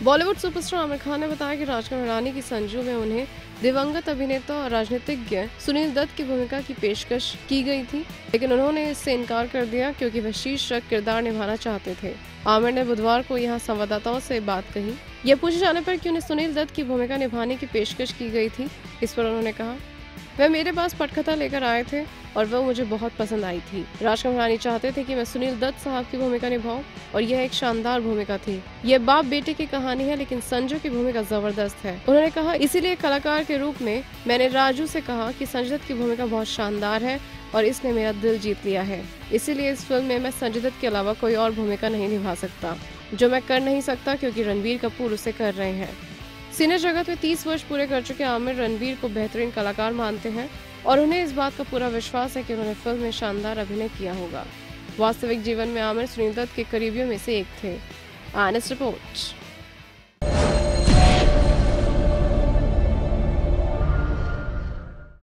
Bollywood superstar Aamir Khan ने बताया कि राजकुमार हिरानी की संजू में उन्हें दिवंगत अभिनेता और राजनीतिज्ञ सुनील दत्त की भूमिका की पेशकश की गई थी, लेकिन उन्होंने इससे इनकार कर दिया क्योंकि वह शीर्षक किरदार निभाना चाहते थे। आमिर ने बुधवार को यहां संवाददाताओं से बात कही। यह पूछे जाने पर कि उन्हें सुनील दत्त की भूमिका निभाने की पेशकश की गई थी, इस पर उन्होंने कहा, वह मेरे पास पटकथा लेकर आए थे और वह मुझे बहुत पसंद आई थी। राजकुमार हिरानी चाहते थे कि मैं सुनील दत्त साहब की भूमिका निभाऊं और यह एक शानदार भूमिका थी। यह बाप बेटे की कहानी है, लेकिन संजू की भूमिका जबरदस्त है। उन्होंने कहा, इसीलिए कलाकार के रूप में मैंने राजू से कहा कि संजय दत्त की भूमिका बहुत शानदार है और इसने मेरा दिल जीत लिया है। इसीलिए इस फिल्म में मैं संजय दत्त के अलावा कोई और भूमिका नहीं निभा सकता, जो मैं कर नहीं सकता क्योंकि रणबीर कपूर उसे कर रहे हैं। सिने जगत में 30 वर्ष पूरे कर चुके आमिर रणबीर को बेहतरीन कलाकार मानते हैं और उन्हें इस बात का पूरा विश्वास है कि उन्होंने फिल्म में शानदार अभिनय किया होगा। वास्तविक जीवन में आमिर सुनील दत्त के करीबियों में से एक थे। आनस रिपोर्ट।